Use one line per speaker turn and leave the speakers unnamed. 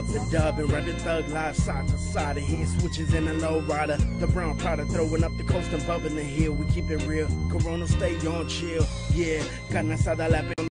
up the dub and ride the thug life side to side. The head switches in a low rider. The brown powder throwing up the coast and bubbling the hill. We keep it real. Corona stay on chill. Yeah, carne asada la